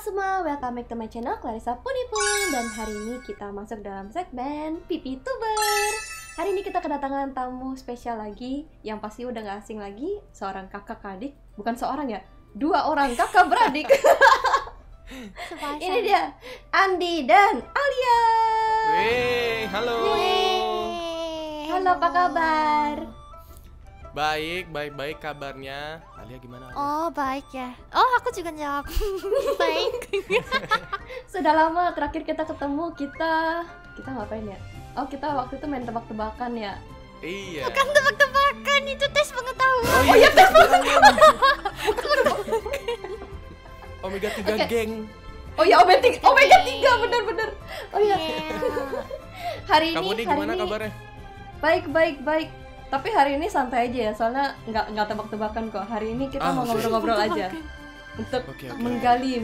semua, welcome back to my channel Clarissa Punipun. Dan hari ini kita masuk dalam segmen PipiTuber. Hari ini kita kedatangan tamu spesial lagi, yang pasti udah gak asing lagi, seorang kakak adik. Bukan seorang ya, dua orang kakak beradik. Ini dia, Andi dan Alia. Wey, halo. Halo, apa kabar? Baik kabarnya. Alia gimana? Alia? Oh, baik ya. Oh, aku juga jawab. Baik. Sudah lama terakhir kita ketemu, kita ngapain ya? Oh, kita waktu itu main tebak-tebakan ya. Iya. Bukan tebak-tebakan, itu tes pengetahuan. Oh iya, tes pengetahuan. Omega 3 Okay. geng. Oh ya, Omega 3 bener. Oh ya. Hari Kamu nih gimana kabarnya? Baik. Tapi hari ini santai aja ya, soalnya nggak tebak-tebakan kok. Hari ini kita mau ngobrol-ngobrol aja untuk Oke. menggali.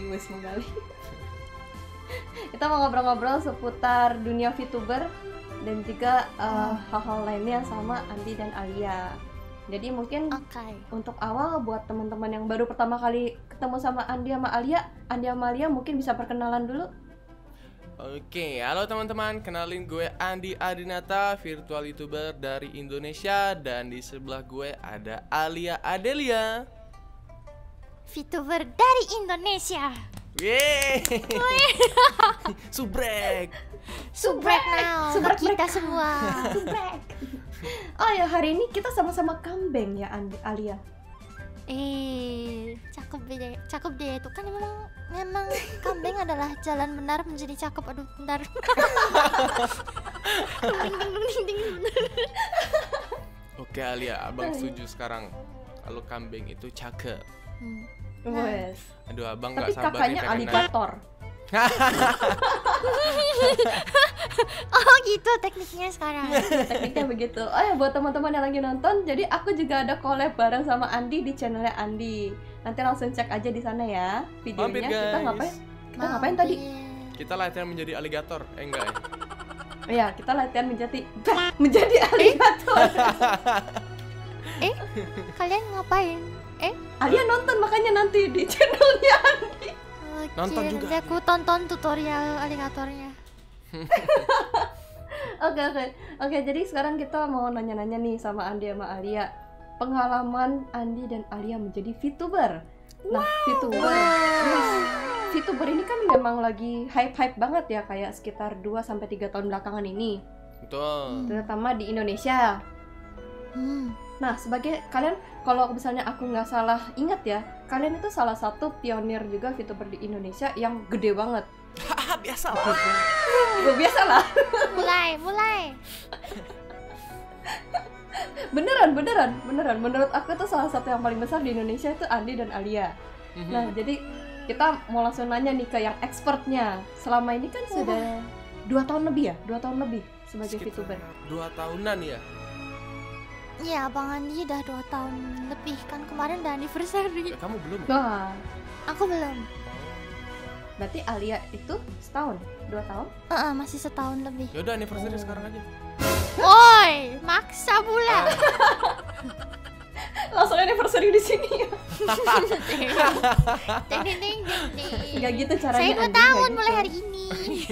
Kita mau ngobrol-ngobrol seputar dunia VTuber dan juga hal-hal lainnya sama Andi dan Alia. Jadi mungkin untuk awal buat teman-teman yang baru pertama kali ketemu sama Andi sama Alia mungkin bisa perkenalan dulu. Oke, halo teman-teman, kenalin gue Andi Adinata, virtual YouTuber dari Indonesia. Dan di sebelah gue ada Alia Adelia, VTuber dari Indonesia. yeay. Subrek now. Subrek Kita mereka. semua. Subrek. Oh ya, hari ini kita sama-sama kambing ya Alia. Cakep deh itu kan memang kambing adalah jalan benar menjadi cakep. Aduh, bentar. Ding. Oke Alia, abang setuju sekarang kalau kambing itu cakep. Wes. Aduh, abang Tapi nggak sabar kakaknya nih pengen aligator. Oh gitu tekniknya sekarang. Tekniknya begitu. Oh ya, buat teman-teman yang lagi nonton, jadi aku juga ada collab bareng sama Andi di channelnya Andi. Nanti langsung cek aja di sana ya videonya. Mampir, Kita guys. ngapain tadi? Kita latihan menjadi aligator, enggak ya? Iya, kita latihan menjadi aligator. Kalian ngapain? Alia nonton makanya nanti di channelnya Andi. Nonton Oke, juga. nanti aku tonton tutorial aligatornya. Oke, jadi sekarang kita mau nanya-nanya nih sama Andi sama Alia. Pengalaman Andi dan Alia menjadi VTuber. Nah, VTuber ini kan memang lagi hype banget ya, kayak sekitar 2-3 tahun belakangan ini, Betul. terutama di Indonesia. Nah, sebagai kalian, kalau misalnya aku nggak salah ingat ya, kalian itu salah satu pionir juga VTuber di Indonesia yang gede banget. Biasa lah. Biasalah. Mulai. Beneran. Menurut aku tuh salah satu yang paling besar di Indonesia itu Andi dan Alia. Nah, jadi kita mau langsung nanya nih ke yang expertnya. Selama ini kan sudah 2 tahun lebih sebagai VTuber. 2 tahunan ya. Iya, Bang Andi udah 2 tahun lebih kan, kemarin udah anniversary. Ya, kamu belum ya? Wah, Aku belum. berarti Alia itu setahun, 2 tahun? Masih setahun lebih. Ya udah anniversary sekarang aja. Woi, maksa pula. Langsung anniversary di sini ya. Ding. Enggak gitu caranya. Saya 2 Andi, tahun nggak mulai gitu. hari ini.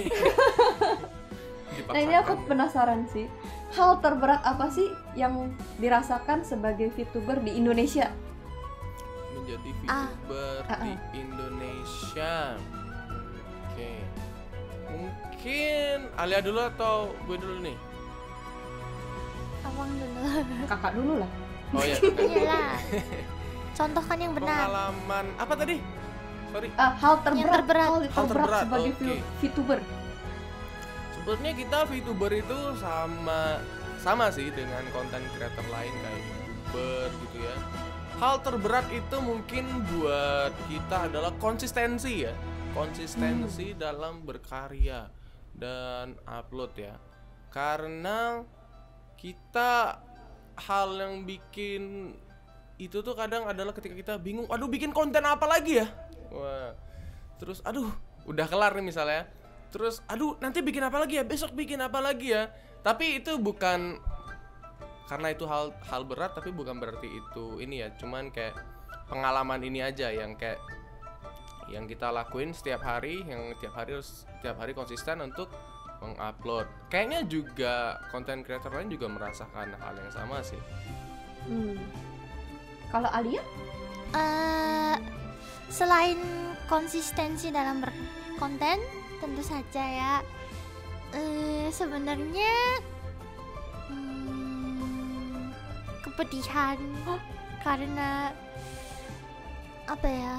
Nah, ini aku penasaran sih. Hal terberat apa sih yang dirasakan sebagai VTuber di Indonesia? Menjadi VTuber di Indonesia. Oke. Mungkin Alia dulu atau gue dulu nih? Abang dulu. Kakak dulu lah. Oh iya. Iyalah. Contohkan yang benar. Pengalaman apa tadi? Sorry. Hal terberat Hal terberat, sebagai oke. VTuber. Sebenarnya kita VTuber itu sama sih dengan konten creator lain kayak YouTuber gitu ya. Hal terberat itu mungkin buat kita adalah konsistensi ya. Konsistensi dalam berkarya dan upload ya. Karena kita hal yang bikin itu tuh kadang adalah ketika kita bingung, aduh bikin konten apa lagi ya? Wah. Terus aduh, udah kelar nih misalnya. Terus aduh nanti bikin apa lagi ya, besok bikin apa lagi ya. Tapi itu bukan karena itu hal berat, tapi bukan berarti itu ini ya, cuman kayak pengalaman ini aja yang kayak yang kita lakuin setiap hari, yang setiap hari konsisten untuk mengupload. Kayaknya juga konten creator lain juga merasakan hal yang sama sih. Kalau Alia? Selain konsistensi dalam berkonten, tentu saja ya. Sebenarnya kepedihan karena apa ya?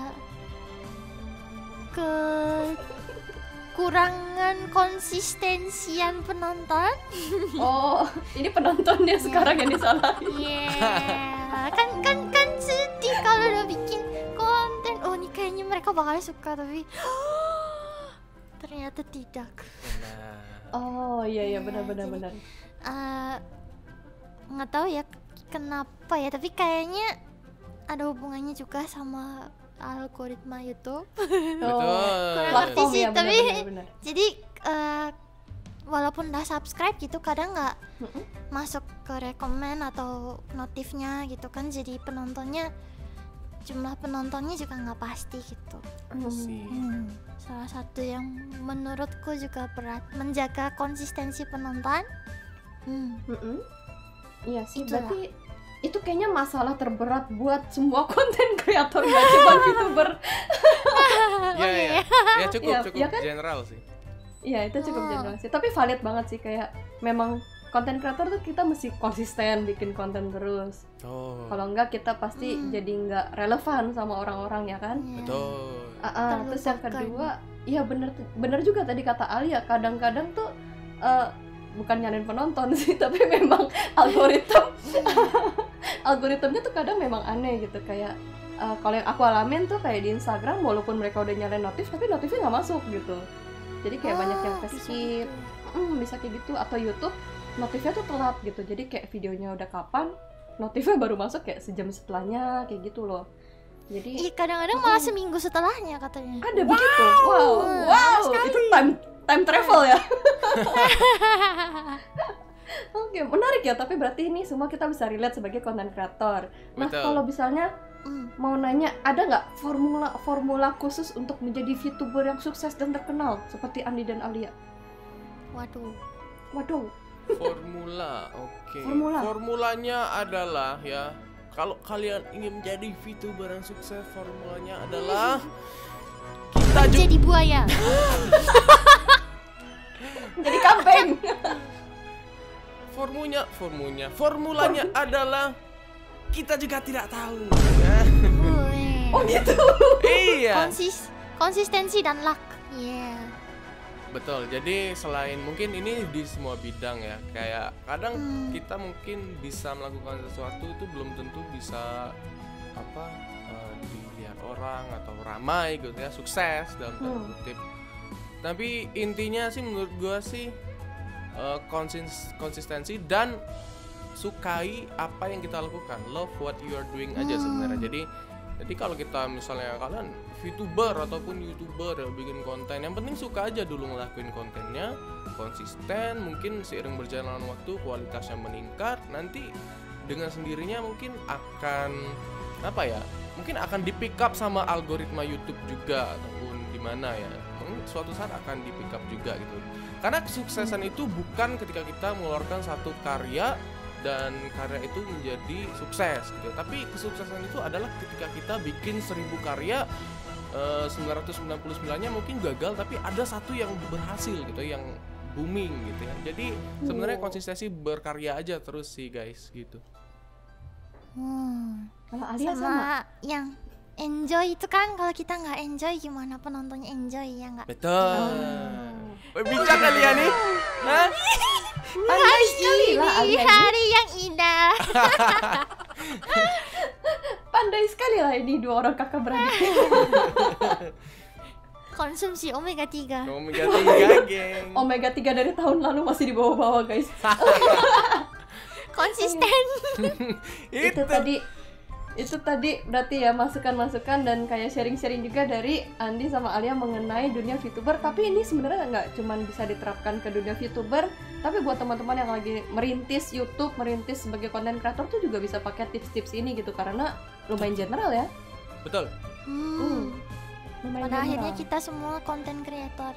Kekurangan konsistensian penonton. Oh, ini penontonnya sekarang yang disalahin. Yeah, kan sedih kalau udah bikin konten. Oh, ini kayaknya mereka bakal suka tapi ternyata tidak. Oh iya benar. Nggak tahu ya kenapa ya, tapi kayaknya ada hubungannya juga sama algoritma YouTube. Betul. Platform sih, ya, tapi benar. jadi walaupun udah subscribe gitu kadang nggak masuk ke rekomen atau notifnya gitu kan, jadi jumlah penontonnya juga nggak pasti gitu. Salah satu yang menurutku juga berat menjaga konsistensi penonton. Iya sih, Itulah. berarti itu kayaknya masalah terberat buat semua konten kreator, gak cuma VTuber. Ya cukup Iya kan? general sih. Iya, itu cukup general sih. Tapi valid banget sih, kayak memang konten kreator tuh kita mesti konsisten bikin konten terus. Kalau enggak kita pasti jadi nggak relevan sama orang-orang ya kan. Betul. Terus yang kedua, iya bener juga tadi kata Alia, kadang-kadang tuh bukan nyalain penonton sih, tapi memang algoritmnya tuh kadang memang aneh gitu. Kayak kalau yang aku alamin tuh kayak di Instagram, walaupun mereka udah nyalain notif tapi notifnya nggak masuk gitu. Jadi kayak banyak yang skip, bisa kayak gitu. Atau YouTube notifnya tuh telat gitu, jadi kayak videonya udah kapan, notifnya baru masuk kayak sejam setelahnya, kayak gitu loh. Jadi kadang-kadang malah seminggu setelahnya katanya. ada begitu. Wow, itu time travel ya. Oke, menarik ya. Tapi berarti ini semua kita bisa relate sebagai content creator. Nah, Betul. kalau misalnya mau nanya, ada nggak formula khusus untuk menjadi VTuber yang sukses dan terkenal seperti Andi dan Alia? Waduh. Formula, oke. Formula. Formulanya adalah ya, kalau kalian ingin menjadi VTuber yang sukses, formulanya adalah kita Jadi buaya. Jadi kambing. Formulanya adalah kita juga tidak tahu. Ya. Oh gitu. Iya. Konsistensi dan luck. Betul. Jadi selain mungkin ini di semua bidang ya, kayak kadang kita mungkin bisa melakukan sesuatu itu belum tentu bisa dilihat orang atau ramai gitu ya, sukses dalam tanda kutip. Tapi intinya sih menurut gua sih konsistensi dan sukai apa yang kita lakukan, love what you are doing aja sebenarnya. Jadi kalau kita misalnya kalian VTuber ataupun YouTuber yang bikin konten, yang penting suka aja dulu ngelakuin kontennya, konsisten, mungkin seiring berjalan waktu kualitasnya meningkat, nanti dengan sendirinya mungkin akan mungkin akan di pick up sama algoritma YouTube juga ataupun di mana ya. Mungkin suatu saat akan di pick up juga gitu. Karena kesuksesan itu bukan ketika kita mengeluarkan satu karya dan karya itu menjadi sukses gitu. Tapi kesuksesan itu adalah ketika kita bikin 1000 karya, 999-nya mungkin gagal, tapi ada satu yang berhasil gitu, yang booming gitu ya. Jadi sebenarnya konsistensi berkarya aja terus sih guys gitu. Kalau Alia sama yang enjoy itu kan, kalau kita nggak enjoy gimana penontonnya enjoy ya nggak? Betul. Bijak kalian nih. Hah? Pandai sekali lah Alia ini. Hari yang indah. Pandai sekali lah ini dua orang kakak beradik. Konsumsi omega 3. Omega 3 geng. Omega 3 dari tahun lalu masih di bawah-bawah guys. Konsisten. Itu tadi berarti ya masukan-masukan dan kayak sharing-sharing juga dari Andi sama Alia mengenai dunia VTuber. Tapi ini sebenarnya nggak cuma bisa diterapkan ke dunia VTuber, tapi buat teman-teman yang lagi merintis YouTube, merintis sebagai content creator tuh juga bisa pakai tips-tips ini gitu, karena lumayan general ya. Betul. Pada akhirnya kita semua konten creator.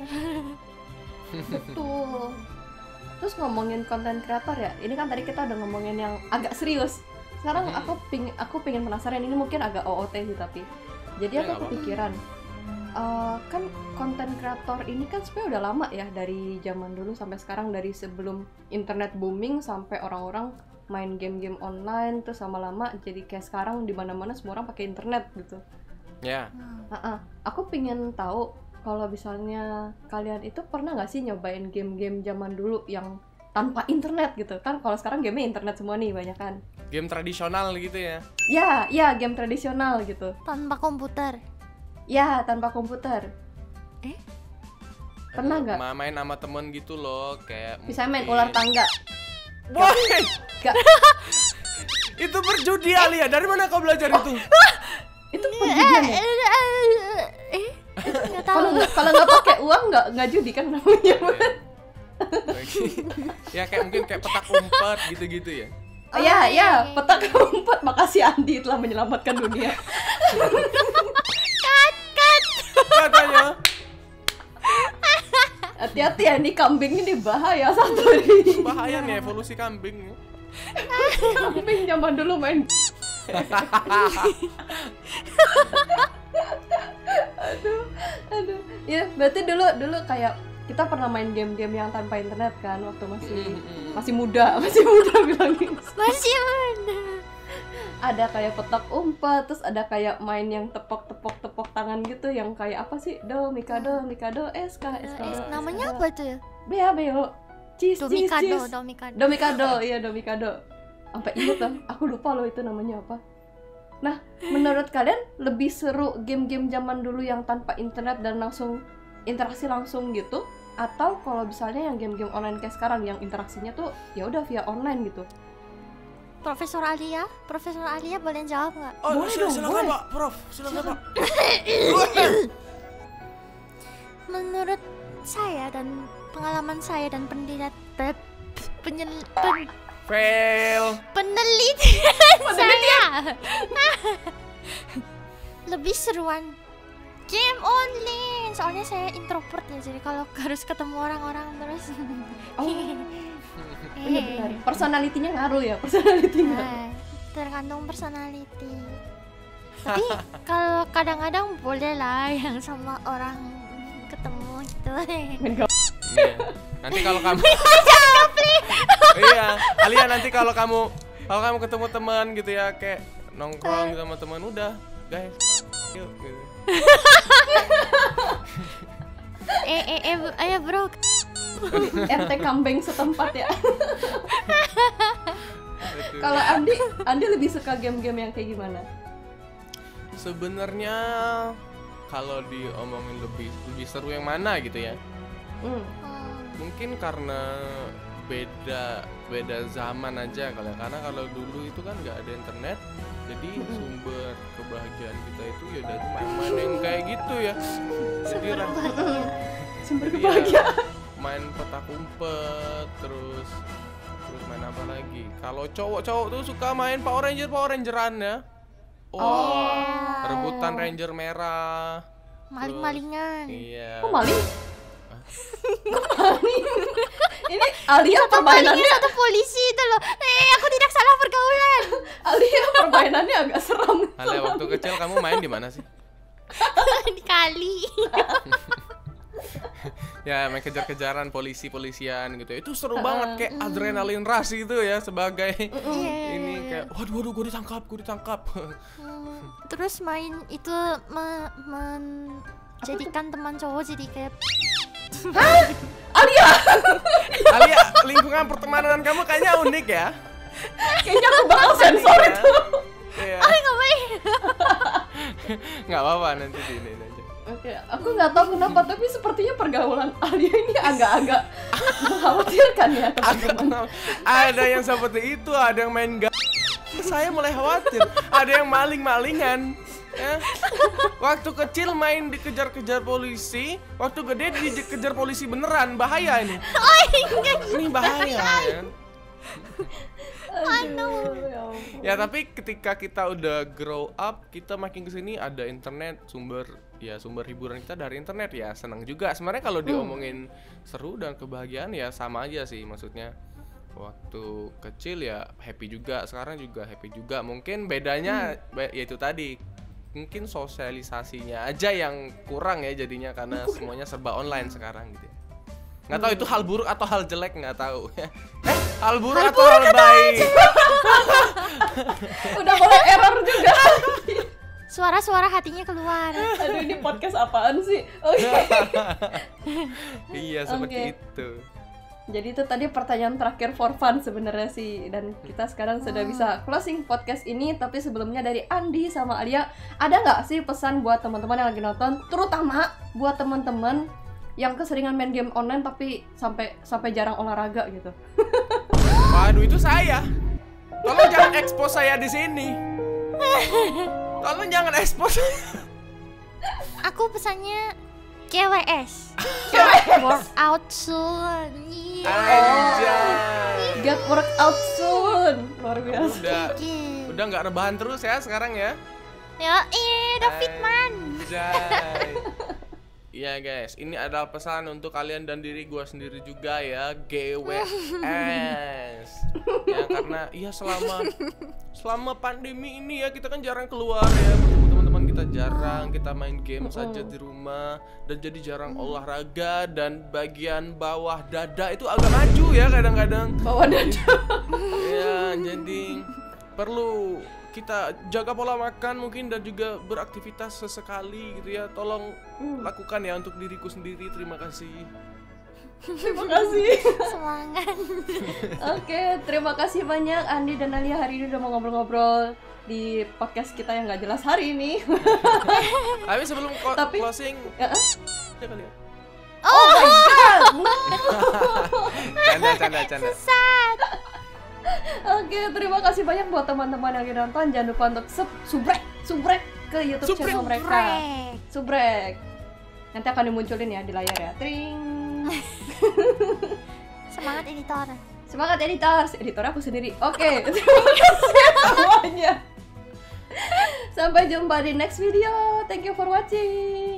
Betul. Terus ngomongin konten kreator ya, ini kan tadi kita udah ngomongin yang agak serius. Sekarang aku pengen penasaran, ini mungkin agak OOT sih tapi. Jadi aku kepikiran, kan konten kreator ini kan sebenarnya udah lama ya, dari zaman dulu sampai sekarang, dari sebelum internet booming sampai orang-orang main game-game online, terus lama-lama jadi kayak sekarang di mana-mana semua orang pakai internet gitu. Ya. Aku pengen tahu kalau misalnya kalian itu pernah nggak sih nyobain game-game zaman dulu yang tanpa internet gitu kan? Kalau sekarang game internet semua nih banyak kan. Game tradisional gitu ya? Ya game tradisional gitu. Tanpa komputer. Ya, tanpa komputer. Pernah nggak? Main sama temen gitu loh, kayak bisa main ular tangga. Boy! Gak. Itu berjudi Alia, dari mana kau belajar itu? Itu perjudian ya? Nggak tahu. Kalau nggak pakai uang nggak judi kan namanya. Ya kayak mungkin kayak petak umpet gitu-gitu ya. Ya, petak umpet. Makasih Andi telah menyelamatkan dunia. Cut. Katanya. Hati-hati ya, ini kambing ini bahaya satu nih. Bahaya nih evolusi kambing. Kambing zaman dulu main. Aduh. Ya, berarti dulu kayak kita pernah main game-game yang tanpa internet kan waktu masih muda bilangin. Masih muda. Ada kayak petak umpet, terus ada kayak main yang tepok tangan gitu, yang kayak apa sih? Do, Mikado, SK. Namanya apa tuh ya? Beo. Cheese. Domikado. Iya, Domikado. Sampai inget lah, aku lupa loh itu namanya apa. Nah, menurut kalian lebih seru game-game zaman dulu yang tanpa internet dan langsung interaksi langsung gitu, atau kalau misalnya yang game-game online kayak sekarang yang interaksinya tuh ya udah via online gitu? Profesor Alia boleh jawab nggak? Oh, silakan Pak, Prof. Silakan Pak. Menurut saya dan pengalaman saya dan penelitian saya lebih seruan game online. Soalnya saya introvert ya, jadi kalau harus ketemu orang-orang terus. Benar. Personalitinya ngaruh ya, tergantung personality. Tapi kalau kadang-kadang boleh lah yang sama orang ketemu gitu. Iya. Nanti kalau kamu Iya, Alia nanti kalau kamu ketemu teman gitu ya, kayak nongkrong gitu sama teman, udah, guys. Yuk gitu. Ayo bro. RT kambing setempat ya. Kalau Andi lebih suka game-game yang kayak gimana? Sebenarnya kalau diomongin lebih seru yang mana gitu ya? Mungkin karena beda zaman aja kali ya. Karena kalau dulu itu kan nggak ada internet, jadi sumber kebahagiaan kita itu ya dari main-main yang kayak gitu ya. Jadi sumber kebahagiaan. Main petak umpet, terus main apa lagi? Kalau cowok tuh suka main Power Rangeran ya. Rebutan Ranger merah. Maling-malingan. Iya. Kok maling? Ini Alia permainannya atau polisi itu loh. Aku tidak salah pergaulan. Alia permainannya agak seram. Alia, waktu kecil kamu main di mana sih? Di kali. Ya, main kejar-kejaran polisian gitu. Itu seru banget, kayak adrenalin rush gitu ya, sebagai ini kayak waduh gue ditangkap. Terus main itu menjadikan teman cowok jadi kayak Alia, lingkungan pertemanan kamu kayaknya unik ya. Kayaknya aku bakal sensor itu. Iya. Ngapain? Nggak apa-apa, nanti diinin aja. Oke, aku nggak tahu kenapa, tapi sepertinya pergaulan Alia ini agak-agak mengkhawatirkan ya, teman-teman. Ada yang seperti itu, ada yang main saya mulai khawatir. Ada yang maling-malingan. Ya. Waktu kecil main dikejar-kejar polisi, waktu gede dikejar polisi beneran, bahaya ini. Ini bahaya kan. Aduh, ya ampun. Ya tapi ketika kita udah grow up, kita makin kesini ada internet, sumber hiburan kita dari internet ya, senang juga. Sebenarnya kalau diomongin seru dan kebahagiaan ya sama aja sih, maksudnya waktu kecil ya happy juga, sekarang juga happy juga. Mungkin bedanya yaitu tadi, mungkin sosialisasinya aja yang kurang ya jadinya, karena semuanya serba online sekarang gitu ya. Nggak tahu itu hal buruk atau hal jelek, nggak tahu. Hal buruk atau hal baik? Udah mulai error juga. Suara-suara hatinya keluar. Aduh, ini podcast apaan sih? Iya, seperti itu. Jadi itu tadi pertanyaan terakhir for fun sebenarnya sih, dan kita sekarang sudah bisa closing podcast ini. Tapi sebelumnya dari Andi sama Alia, ada nggak sih pesan buat teman-teman yang lagi nonton, terutama buat teman-teman yang keseringan main game online tapi sampai jarang olahraga gitu? Waduh, itu saya. Tolong jangan expose saya di sini. Tolong jangan expose. Aku pesannya GWS. Workout soon. Anjay. Get workout soon. Luar biasa. Udah nggak rebahan terus ya sekarang ya. Udah fit man. Anjay. Iya guys, ini adalah pesan untuk kalian dan diri gue sendiri juga ya, GWS. Ya karena selama pandemi ini ya kita kan jarang keluar ya, bertemu teman-teman kita jarang, kita main game saja di rumah dan jadi jarang olahraga, dan bagian bawah dada itu agak maju ya kadang-kadang. Bawah dada. Ya, jadi perlu kita jaga pola makan mungkin dan juga beraktivitas sesekali gitu ya. Tolong lakukan ya untuk diriku sendiri. Terima kasih. Terima kasih. Semangat. Oke, terima kasih banyak Andi dan Alia hari ini udah mau ngobrol-ngobrol di podcast kita yang nggak jelas hari ini. Tapi sebelum closing, ya kali ya. Oh my god. Canda. Sesat. Oke, terima kasih banyak buat teman-teman yang nonton. Jangan lupa untuk subrek ke YouTube channel mereka. Subrek. Nanti akan dimunculin ya di layar ya. Tring. Semangat editor. Semangat editor. Editor aku sendiri. Oke. Terima kasih semuanya. Sampai jumpa di next video. Thank you for watching.